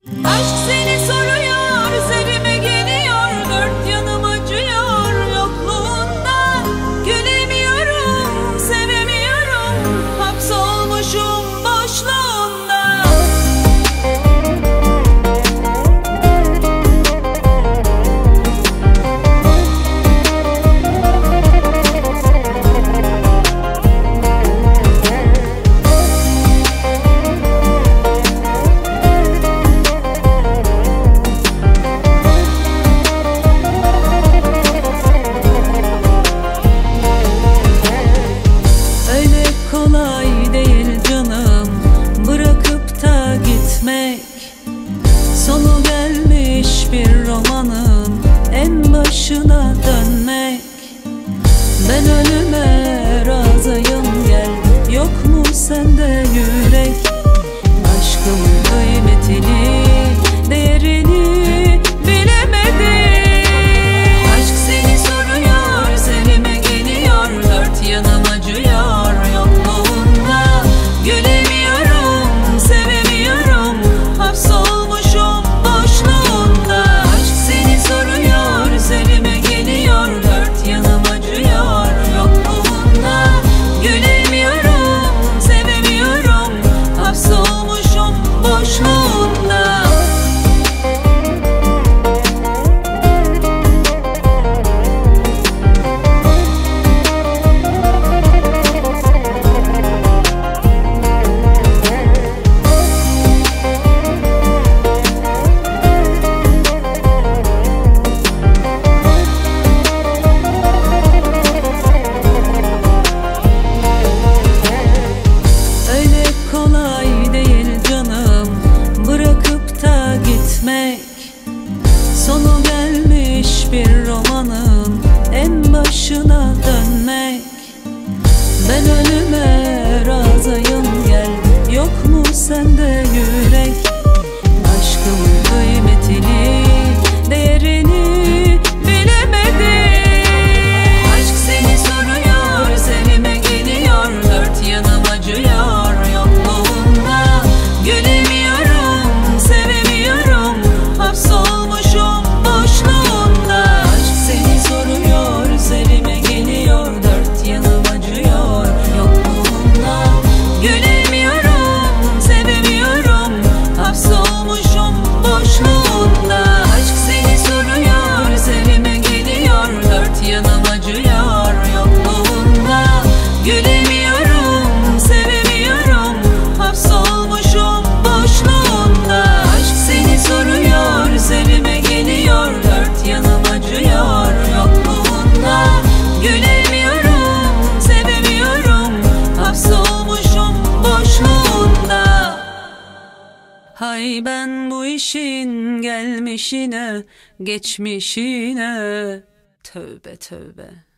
Aşk seni soruyor, üzerime geliyor, dört yanım acıyor yokluğunda. Gülemiyorum, sevemiyorum, hapsolmuşum boşluğunda. Sonu gelmiş bir romanın en başına dönmek. Ben ölüme razıyım, gel, yok mu sende yürek? Aşkımın kıymetini, değerini bilemedim. Aşk seni soruyor, üzerime geliyor, dört yanım acıyor yokluğunda. Gülemiyorum, sevemiyorum, hapsolmuşum boşluğunda. Aşk seni soruyor, üzerime geliyor, dört yanım acıyor yokluğunda. Gülemiyorum, sevemiyorum, hapsolmuşum boşluğunda. Sonu gelmiş bir romanın en başına dönmek. Ben ölüme razıyım, gel, yok mu sende yürek? Aşkımın kıymetini, değerini bilemedim. Aşk seni soruyor, üzerime geliyor, dört yanım acıyor yokluğunda. Gülemiyorum, sevemiyorum, hapsolmuşum boşluğunda. Aşk seni soruyor, üzerime geliyor, dört yanım acıyor yokluğunda. Gülemiyorum, sevemiyorum, hapsolmuşum boşluğunda. Aşk seni soruyor, üzerime geliyor, dört yanım acıyor yokluğunda. Gülemiyorum, sevemiyorum, hapsolmuşum boşluğunda. Aşk seni soruyor, üzerime geliyor, dört yanım acıyor yokluğunda. Gülemiyorum, sevemiyorum, hapsolmuşum boşluğunda. Hay ben bu işin gelmişine, geçmişine, tövbe tövbe.